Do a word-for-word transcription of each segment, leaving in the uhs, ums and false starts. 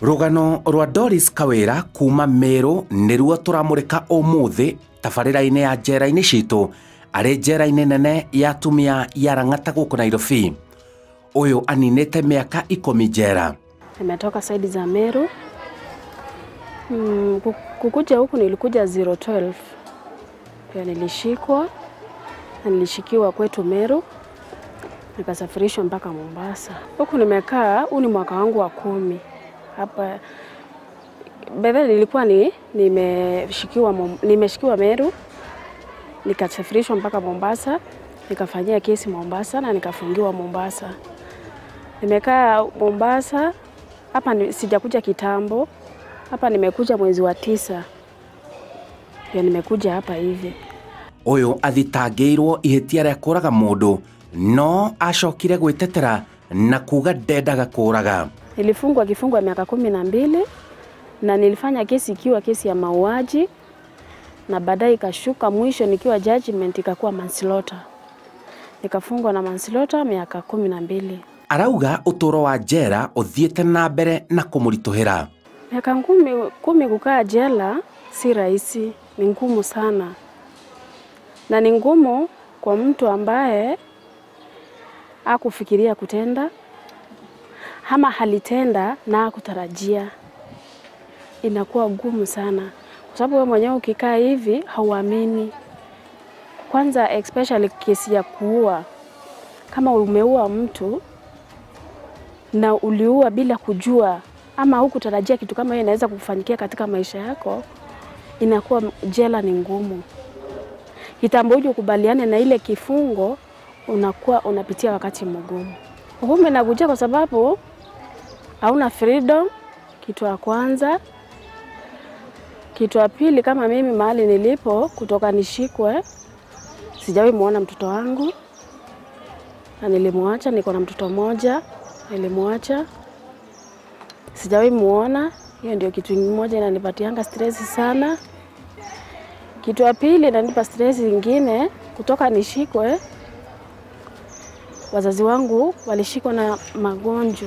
Rugano rwa Doris Kawira kuma Meru niruo turamurika umuthi tabarĩra-inĩ ya njera-inĩ citũ arĩ njera-inĩ nene ya atumia ya Lang'ata gũkũ Nairobi. Uyu aninĩte mĩaka ikũmi njera. Nimetoka saidi za Meru. Mm, kukuja huku nilikuja zero twelve. Pia nilishikwa na nilishikiwa kwetu Meru. Nikasafirishwa mpaka Mombasa. Huku nimekaa, huu ni mwaka wangu wa kumi. Hapa bebe nilikuwa ni nimeshikiwa nimeshikiwa Meru, nikasafirishwa mpaka Mombasa, nikafanyia kesi Mombasa na nikafungiwa Mombasa. Nimekaa Mombasa, hapa sijakuja kitambo. Hapa nimekuja mwezi wa tisa. Pia nimekuja hapa hivi. Uyu athitangĩirwo ihĩtia rĩa kũraga mũndũ no acokire gwĩtetera na kuga ndendaga kũraga. Nilifungwa kifungo miaka kumi na mbili na nilifanya kesi ikiwa kesi ya mauaji na baadaye ikashuka mwisho nikiwa judgment ikakuwa manslaughter. Nikafungwa na manslaughter miaka kumi na mbili. Arauga utoro wa jera uthiete na mbere na kumurituhira. Miaka kumi, kumi kukaa jela si rahisi, ni ngumu sana. Na ni ngumu kwa mtu ambaye hakufikiria kutenda ama halitenda na hakutarajia. Inakuwa ngumu sana. Kwa sababu wewe mwenyewe ukikaa hivi hauamini. Kwanza especially kesi ya kuua. Kama umeua mtu na uliua bila kujua ama hukutarajia kitu kama hiyo inaweza kukufanyikia katika maisha yako, inakuwa jela ni ngumu. Kitambo uje ukubaliane na ile kifungo, unakuwa unapitia wakati mgumu. Hukumu inakuja kwa sababu hauna freedom, kitu ya kwanza. Kitu ya pili, kama mimi mahali nilipo kutoka nishikwe, sijawahi muona mtoto wangu. Na nilimuacha, niko na mtoto mmoja, nilimuacha. Sijawahi muona, hiyo ndio kitu kimoja inanipatianga stress sana. Kitu ya pili inanipa stress nyingine, kutoka nishikwe, wazazi wangu walishikwa na magonjwa.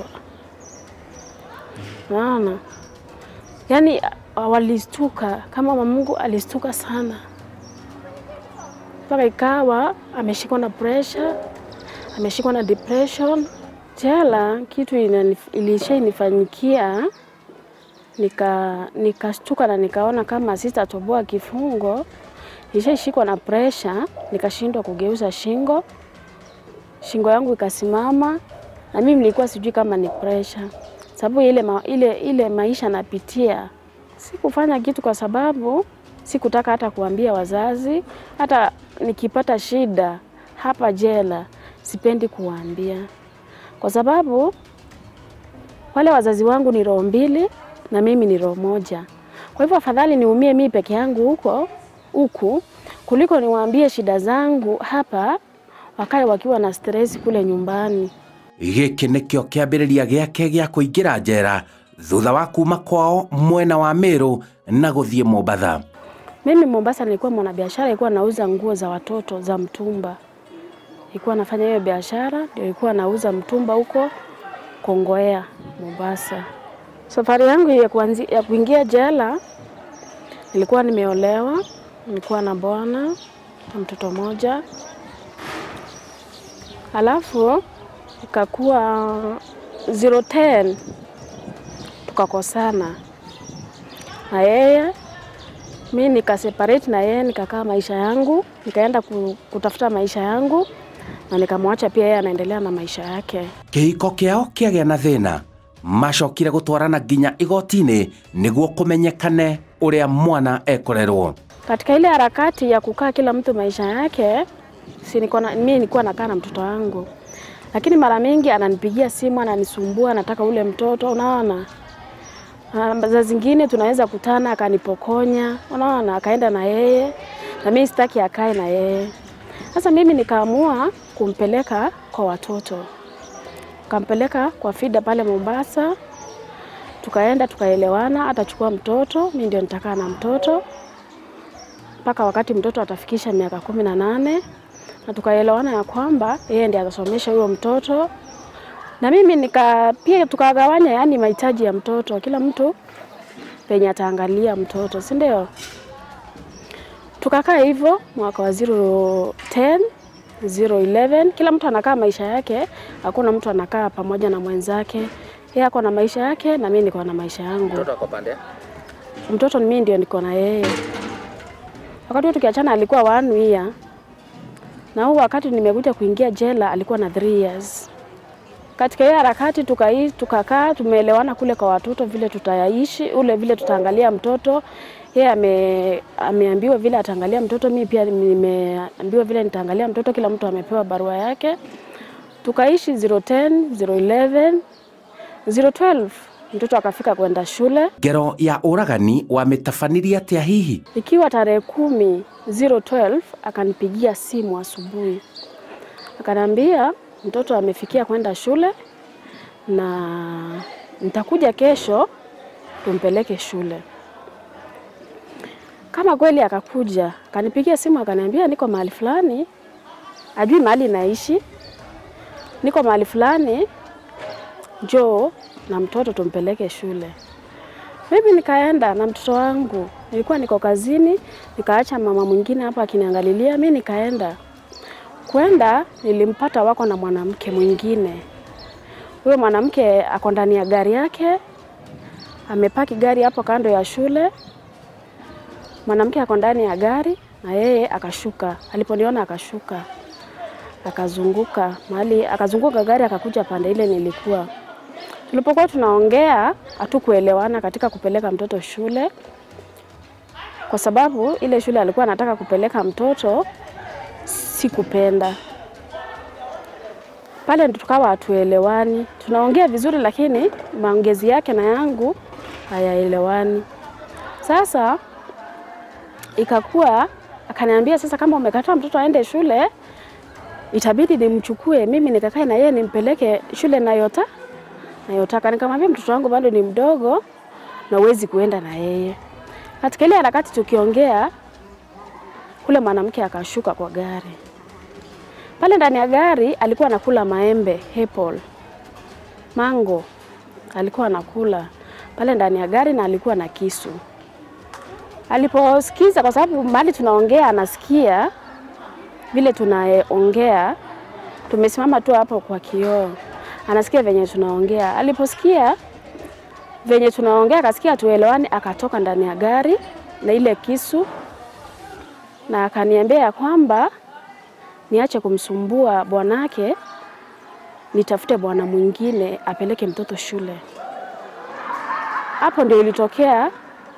Naona. Yaani walistuka, kama mamangu alistuka sana. Mpaka ikawa ameshikwa na pressure, ameshikwa na depression. Jela kitu ilishanifanyikia, nika nikastuka na nikaona kama sitatoboa kifungo. Nilishashikwa na pressure, nikashindwa kugeuza shingo. Shingo yangu ikasimama na mimi nilikuwa sijui kama ni pressure. Sababu ile ma, ile ile maisha napitia, sikufanya kitu kwa sababu sikutaka hata kuambia wazazi. Hata nikipata shida hapa jela sipendi kuambia, kwa sababu wale wazazi wangu ni roho mbili na mimi ni roho moja. Kwa hivyo afadhali niumie mimi peke yangu huko huku kuliko niwaambie shida zangu hapa wakae wakiwa na stress kule nyumbani. Gĩkĩ nĩkĩo kĩambĩrĩria gĩake gĩa kũingĩra njera thutha wa kuma kwao mwena wa Meru na gũthiĩ Mombasa. Mimi Mombasa nilikuwa mwanabiashara, nilikuwa nauza nguo za watoto za mtumba. Nilikuwa nafanya hiyo biashara, ndio nilikuwa nauza mtumba huko Kongoea, Mombasa. Safari yangu ya kuanzia ya kuingia jela, nilikuwa nimeolewa, nilikuwa na bwana na mtoto mmoja. Alafu ikakuwa zero ten tukakosana na yeye, mimi nikaseparate na yeye, nikakaa maisha yangu, nikaenda kutafuta maisha yangu na nikamwacha pia yeye anaendelea na maisha yake. Kĩhiko kĩao kĩagĩa na thĩna, macokire gũtwarana nginya igoti-inĩ nĩguo kũmenyekane ũrĩa mwana ekorerwo. Katika ile harakati ya kukaa kila mtu maisha yake, si niko na mimi nilikuwa nakaa na mtoto wangu. Lakini mara mingi ananipigia simu, ananisumbua, anataka ule mtoto, unaona. Za zingine tunaweza kutana akanipokonya, unaona, akaenda na yeye na mimi sitaki akae na yeye. Sasa mimi nikaamua kumpeleka kwa watoto. Kampeleka kwa fida pale Mombasa. Tukaenda tukaelewana, atachukua mtoto, mimi ndio nitakaa na mtoto mpaka wakati mtoto atafikisha miaka kumi na nane. Na tukaelewana ya kwamba yeye ndiye atasomesha huyo mtoto Na mimi nika pia tukagawanya yani mahitaji ya mtoto. Kila mtu penye ataangalia mtoto, si ndio? Tukakaa hivyo mwaka wa zero ten, zero eleven, kila mtu anakaa maisha yake, hakuna mtu anakaa pamoja na mwenzake. Yeye ako na maisha yake na mimi niko na maisha yangu. Mtoto ako pande? Mtoto ni mimi ndio niko na yeye. Wakati tukiachana alikuwa one year. Na huu wakati nimekuja kuingia jela alikuwa na three years. Katika hiyo harakati tukai tukakaa tumeelewana kule kwa watoto vile tutayaishi, ule vile tutaangalia mtoto. Yeye ame ameambiwa vile ataangalia mtoto, mimi pia nimeambiwa vile nitaangalia mtoto, kila mtu amepewa barua yake. Tukaishi zero ten, zero eleven, zero twelve. Mtoto akafika kwenda shule. Ngero ya uragani wametafaniria atia hihi? Ikiwa tarehe kumi, zero twelve, akanipigia simu asubuhi. Akaniambia mtoto amefikia kwenda shule na nitakuja kesho tumpeleke shule. Kama kweli akakuja, akanipigia simu akaniambia niko mahali fulani, ajui mahali naishi. Niko mahali fulani, njoo na mtoto tumpeleke shule. Mimi nikaenda na mtoto wangu. Nilikuwa niko kazini, nikaacha mama mwingine hapa akiniangalilia, mimi nikaenda. Kwenda nilimpata wako na mwanamke mwingine. Huyo mwanamke ako ndani ya gari yake, amepaki gari hapo kando ya shule. Mwanamke ako ndani ya gari na yeye akashuka. Aliponiona akashuka. Akazunguka mahali, akazunguka gari akakuja pande ile nilikuwa. Tulipokuwa tunaongea hatukuelewana katika kupeleka mtoto shule. Kwa sababu ile shule alikuwa anataka kupeleka mtoto sikupenda. Pale ndo tukawa hatuelewani. Tunaongea vizuri lakini maongezi yake na yangu hayaelewani. Sasa ikakuwa akaniambia sasa kama umekataa mtoto aende shule itabidi nimchukue mimi nikakae na yeye nimpeleke shule nayota nayotaka. Nikamwambia mtoto wangu bado ni mdogo na uwezi kuenda na yeye. Katika ile harakati tukiongea kule mwanamke akashuka kwa gari. Pale ndani ya gari alikuwa anakula maembe, apple, mango. Alikuwa anakula pale ndani ya gari na alikuwa na kisu. Aliposikiza kwa sababu mahali tunaongea anasikia vile tunaongea, tumesimama tu hapo kwa kioo. Anasikia venye tunaongea. Aliposikia venye tunaongea akasikia tuelewani, akatoka ndani ya gari na ile kisu na akaniambia kwamba niache kumsumbua bwanake, nitafute bwana mwingine apeleke mtoto shule. Hapo ndio ilitokea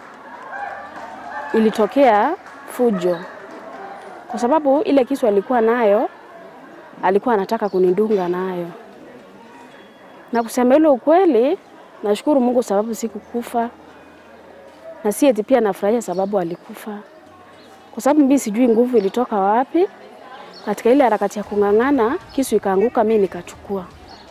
ilitokea fujo. Kwa sababu ile kisu alikuwa nayo alikuwa anataka kunidunga nayo. Na kusema ile ukweli, nashukuru Mungu sababu sikukufa. Na si eti pia nafurahia sababu alikufa. Kwa sababu mimi sijui nguvu ilitoka wapi. Katika ile harakati ya kungangana, kisu ikaanguka, mimi nikachukua.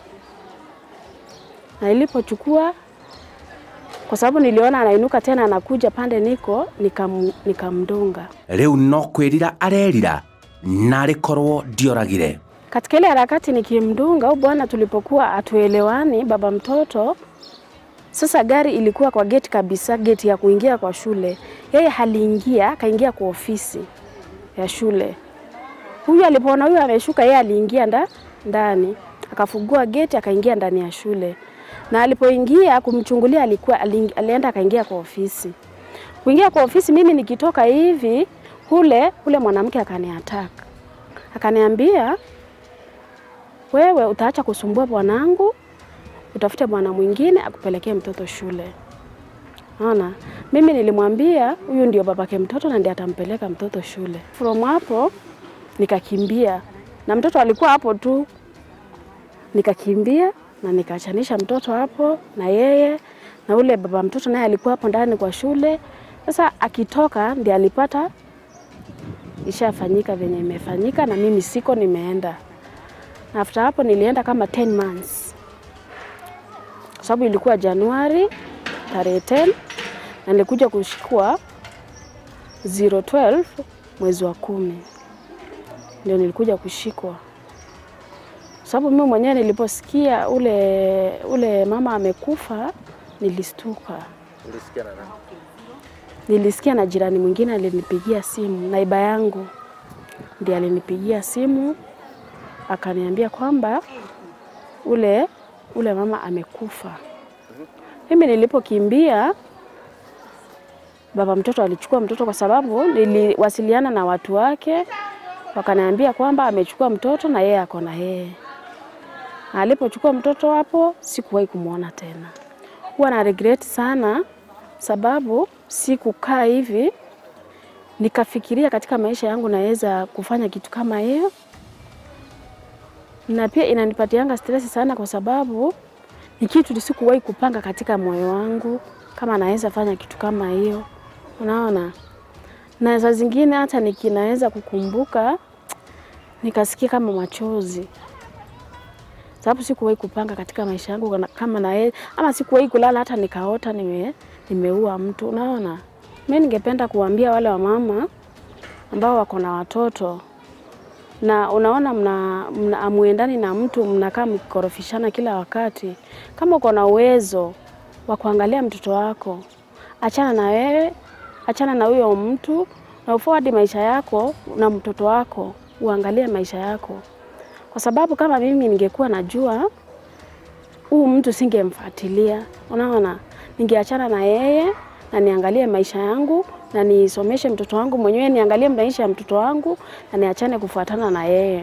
Na ilipochukua, kwa sababu niliona anainuka tena anakuja pande niko, nikam, nikamdunga. Leo no kwirira arerira na rikorwo ndioragire. Katika ile harakati nikimdunga, au bwana tulipokuwa atuelewani baba mtoto, sasa gari ilikuwa kwa gate kabisa, gate ya kuingia kwa shule. Yeye haliingia, kaingia kwa ofisi ya shule. Huyu alipoona huyu ameshuka, yeye aliingia nda, ndani. Akafungua gate akaingia ndani ya shule. Na alipoingia kumchungulia alikuwa alienda akaingia kwa ofisi. Kuingia kwa ofisi mimi nikitoka hivi, hule hule mwanamke akaniattack. Akaniambia, wewe utaacha kusumbua bwanangu, utafute bwana mwingine akupelekee mtoto shule. Unaona? Mimi nilimwambia huyu ndio babake mtoto na ndiye atampeleka mtoto shule. From hapo nikakimbia. Na mtoto alikuwa hapo tu. Nikakimbia na nikaachanisha mtoto hapo na yeye na ule baba mtoto naye alikuwa hapo ndani kwa shule. Sasa akitoka ndiye alipata ishafanyika venye imefanyika na mimi siko nimeenda. Na after hapo nilienda kama ten months. Kwa sababu ilikuwa Januari tarehe ten na nilikuja kushikwa zero twelve mwezi wa kumi. Ndio nilikuja kushikwa. sababu mimi mwenyewe niliposikia ule ule mama amekufa nilistuka. Ulisikia na nani? Nilisikia na jirani mwingine alinipigia simu, naiba yangu ndiye alinipigia simu akaniambia kwamba ule ule mama amekufa. Mimi nilipokimbia, baba mtoto alichukua mtoto kwa sababu niliwasiliana na watu wake, wakaniambia kwamba amechukua mtoto na yeye ako na yeye. Alipochukua mtoto hapo sikuwahi kumuona tena. Huwa na regret sana sababu sikukaa hivi nikafikiria katika maisha yangu naweza kufanya kitu kama hiyo. Na pia inanipatianga stress sana kwa sababu ni kitu sikuwahi kupanga katika moyo wangu kama naweza fanya kitu kama hiyo. Unaona? Na saa zingine hata nikinaweza kukumbuka nikasikia kama machozi. Sababu sikuwahi kupanga katika maisha yangu kama na yeye, ama sikuwahi kulala hata nikaota nime nimeua mtu. Unaona? Mimi ningependa kuambia wale wamama ambao wako na watoto na unaona mna, mna amuendani na mtu, mnakaa mkikorofishana kila wakati. Kama uko na uwezo wa kuangalia mtoto wako, achana na wewe, achana na huyo mtu na uforward maisha yako na mtoto wako, uangalie maisha yako. Kwa sababu kama mimi ningekuwa najua huyu mtu singemfuatilia. Unaona? Ningeachana na yeye na niangalie maisha yangu na nisomeshe mtoto wangu mwenyewe, niangalie maisha ya mtoto wangu na niachane kufuatana na yeye.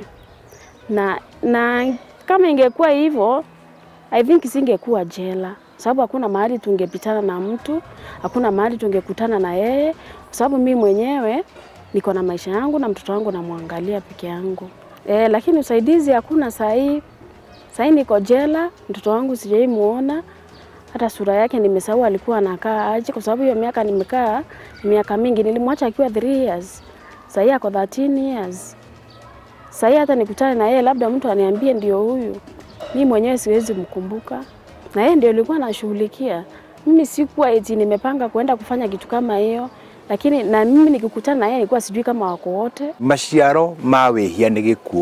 Na na kama ingekuwa hivyo, I think singekuwa jela. Sababu hakuna mahali tungepitana na mtu, hakuna mahali tungekutana na yeye, kwa sababu mimi mwenyewe niko na maisha yangu na mtoto wangu namwangalia peke yangu. Eh, lakini usaidizi hakuna sahi. Sahi niko jela, mtoto wangu sijai muona. Hata sura yake nimesahau alikuwa anakaa aje, kwa sababu hiyo miaka nimekaa miaka mingi. Nilimwacha akiwa three years. Sahi ako thirteen years. Sahi hata nikutane na yeye labda mtu aniambie ndio huyu, mimi mwenyewe siwezi mkumbuka. Na yeye ndio alikuwa anashughulikia. Mimi sikuwa eti nimepanga kwenda kufanya kitu kama hiyo, lakini na mimi nikikutana na yeye nilikuwa sijui kama wako wote. Maciaro ma wĩhia nĩ gĩkuũ.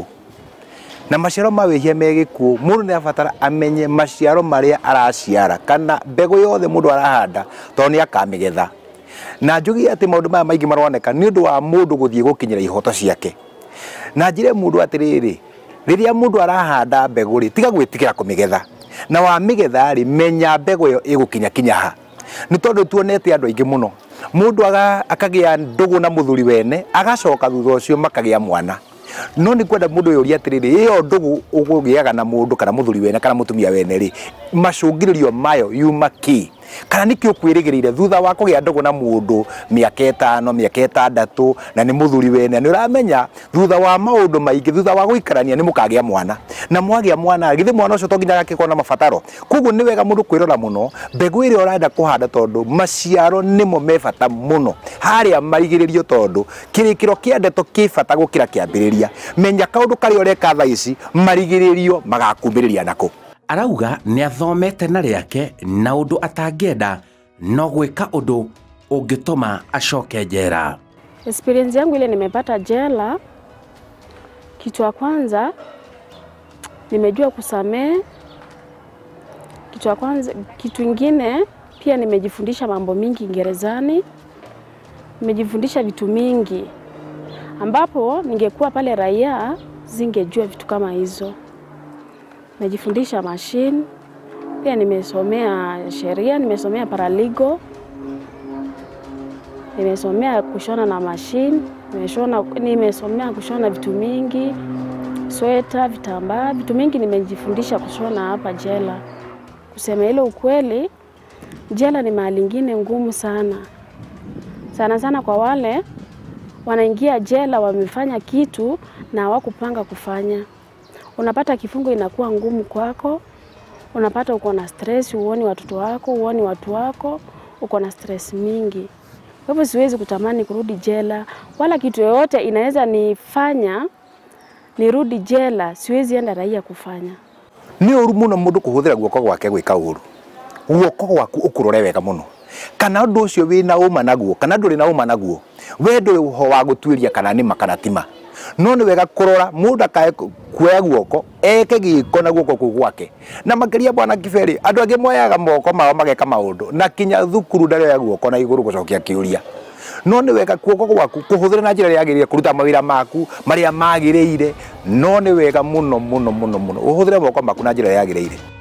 Na maciaro ma wĩhia me gĩkuũ, mũndũ nĩ abatara amenye maciaro marĩa araciara kana mbegũ yothe mũndũ arahanda tondũ nĩ akamĩgetha. Na njugi atĩ maũndũ maya maingĩ maroneka nĩ ũndũ wa mũndũ gũthiĩ gũkinyĩra ihoto ciake. Na njĩre mũndũ atĩrĩrĩ, rĩrĩa mũndũ arahanda mbegũ rĩ, tiga gwĩtigĩra kũmĩgetha. Na wa mĩgetha rĩ, menya mbegũ ĩyo ĩgũkinya kinya ha. Nĩ tondũ tuonete andũ aingĩ mũno, mũndũ akagĩa ndũgũ na mũthuri wene, agacoka thutha ũcio makagĩa mwana. No nĩ kwenda mũndũ yũria atĩrĩrĩ, ĩyo ndũgũ ũgũgĩaga na mũndũ kana mũthuri wene kana mũtumia wene rĩ, macũngĩrĩrio mayo yuma kĩ? Kana nĩkĩ ũkwĩrĩgĩrĩire thutha wa kũgĩa ndũgũ na mũndũ mĩaka ĩtano, mĩaka ĩtandatũ na nĩ mũthuri wene, nĩ ũramenya thutha wa maũndũ maingĩ, thutha wa gũikarania nĩ mũkagĩa mwana. Na mwagĩa mwana githĩ mwana ũcio to nginya agakĩkorwo na mabataro. Koguo nĩ wega mũndũ kwĩrora mũno mbegũ ĩrĩa ũrenda kũhanda, tondũ maciaro nĩmo me bata mũno harĩa marigĩrĩrio, tondũ kĩrĩkĩro kĩa ndeto kĩ bata gũkĩra kĩambĩrĩria. Menya kaũndũ karĩa ũreka thaa ici marigĩrĩrio magakumĩrĩria nako. Arauga nĩ athomete na rĩake na ũndũ atangĩenda no gwĩka ũndũ ũngĩtũma acoke jela. Experience yangu ile nimepata jela, kitu ya kwanza nimejua kusamehe. Kitu ya kwanza, kitu kingine pia nimejifundisha mambo mingi gerezani. Nimejifundisha vitu mingi ambapo ningekuwa pale raia zingejua vitu kama hizo. Nimejifundisha machine, pia nimesomea sheria, nimesomea paralegal, nimesomea kushona na machine, nimeshona, nimesomea kushona vitu mingi, sweta, vitambaa, vitu mingi nimejifundisha kushona hapa jela. Kusema ile ukweli, jela ni mahali ingine ngumu sana. Sana sana kwa wale wanaingia jela wamefanya kitu na hawakupanga kufanya. Unapata kifungo inakuwa ngumu kwako, unapata uko na stress, uone watoto wako, uone watu wako, uko na stress mingi. Kwa hivyo siwezi kutamani kurudi jela, wala kitu yoyote inaweza nifanya nirudi jela, siwezi enda raia kufanya. Nĩ ũru mũno mũndũ kũhũthĩra guoko gwake gwĩka ũru. Guoko gwaku ũkũrore wega mũno. Kana ũndũ ũcio wĩna ũma naguo, kana ndũrĩ na ũma naguo. We ndũrĩ ho wa gũtuĩria kana nĩ makana tima. no nĩ wega kũrora mũndũ akae kuoya guoko eke gĩko na guoko kũu gwake. Na makĩria bwana Kiberi, andũ angĩ moyaga moko mao mageka maũndũ na kinya thukuru ndarĩoya guoko na igũrũ gũcokia kĩũria. No nĩ wega guoko gwaku kũhũthĩra na njĩra yagĩrĩire kũruta mawĩra maku marĩa magĩrĩire, no nĩ wega mũno mũno mũno mũno ũhũthĩre moko maku na njĩra yagĩrĩire.